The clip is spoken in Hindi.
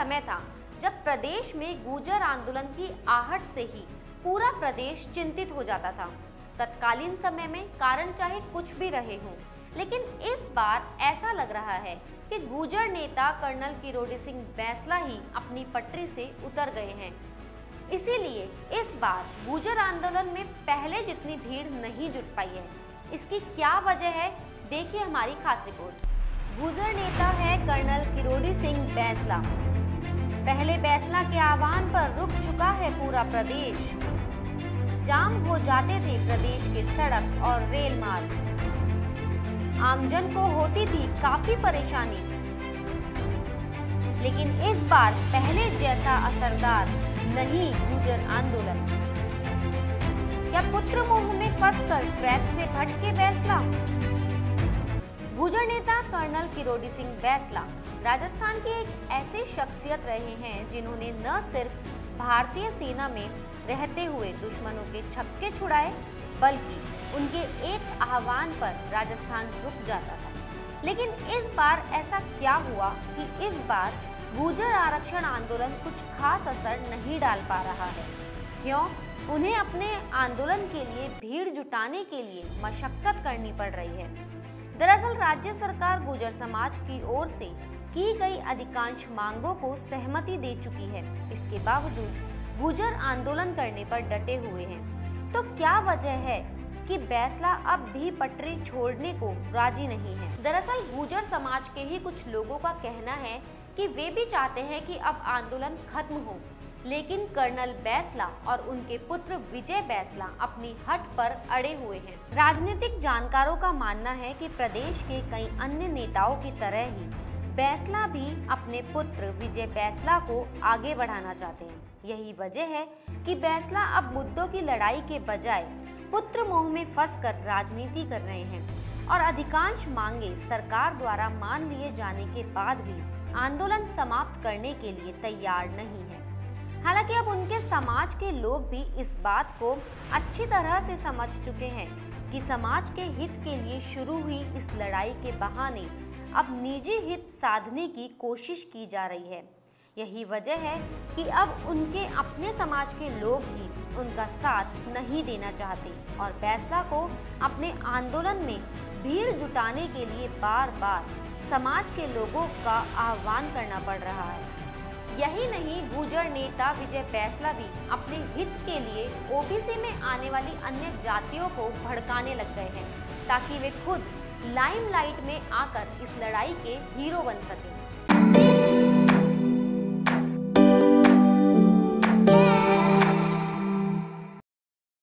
समय था जब प्रदेश में गुर्जर आंदोलन की आहट से ही पूरा प्रदेश चिंतित हो जाता था। तत्कालीन समय में कारण चाहे कुछ भी रहे हों, लेकिन इस बार ऐसा लग रहा है कि गुर्जर नेता कर्नल किरोड़ी सिंह बैंसला ही अपनी पटरी से उतर गए हैं। इसीलिए इस बार गुर्जर आंदोलन में पहले जितनी भीड़ नहीं जुट पाई है। इसकी क्या वजह है, देखिए हमारी खास रिपोर्ट। गुर्जर नेता है कर्नल किरोड़ी सिंह बैंसला। पहले बैंसला के आह्वान पर रुक चुका है पूरा प्रदेश। जाम हो जाते थे प्रदेश के सड़क और रेल मार्ग। आमजन को होती थी काफी परेशानी, लेकिन इस बार पहले जैसा असरदार नहीं गुर्जर आंदोलन। क्या पुत्र मोह में फंसकर ट्रैक से भटके बैंसला? गुर्जर नेता कर्नल किरोड़ी सिंह बैंसला राजस्थान के एक ऐसे शख्सियत रहे हैं जिन्होंने न सिर्फ भारतीय सेना में रहते हुए दुश्मनों के छक्के छुड़ाए, बल्कि उनके एक आह्वान पर राजस्थान रुक जाता था। लेकिन इस बार ऐसा क्या हुआ कि इस बार गुर्जर आरक्षण आंदोलन कुछ खास असर नहीं डाल पा रहा है? क्यों उन्हें अपने आंदोलन के लिए भीड़ जुटाने के लिए मशक्कत करनी पड़ रही है? दरअसल राज्य सरकार गुर्जर समाज की ओर से की गई अधिकांश मांगों को सहमति दे चुकी है। इसके बावजूद गुर्जर आंदोलन करने पर डटे हुए हैं। तो क्या वजह है कि बैंसला अब भी पटरी छोड़ने को राजी नहीं है? दरअसल गुर्जर समाज के ही कुछ लोगों का कहना है कि वे भी चाहते हैं कि अब आंदोलन खत्म हो, लेकिन कर्नल बैंसला और उनके पुत्र विजय बैंसला अपनी हट पर अड़े हुए हैं। राजनीतिक जानकारों का मानना है कि प्रदेश के कई अन्य नेताओं की तरह ही बैंसला भी अपने पुत्र विजय बैंसला को आगे बढ़ाना चाहते हैं। यही वजह है कि बैंसला अब मुद्दों की लड़ाई के बजाय पुत्र मोह में फंसकर राजनीति कर रहे हैं और अधिकांश मांगे सरकार द्वारा मान लिए जाने के बाद भी आंदोलन समाप्त करने के लिए तैयार नहीं है। हालांकि अब उनके समाज के लोग भी इस बात को अच्छी तरह से समझ चुके हैं कि समाज के हित के लिए शुरू हुई इस लड़ाई के बहाने अब निजी हित साधने की कोशिश की जा रही है। यही वजह है कि अब उनके अपने समाज के लोग ही उनका साथ नहीं देना चाहते और बैंसला को अपने आंदोलन में भीड़ जुटाने के लिए बार बार समाज के लोगों का आह्वान करना पड़ रहा है। यही नहीं, गुर्जर नेता विजय बैंसला भी अपने हित के लिए ओबीसी में आने वाली अन्य जातियों को भड़काने लग गए हैं ताकि वे खुद लाइमलाइट में आकर इस लड़ाई के हीरो बन सकें।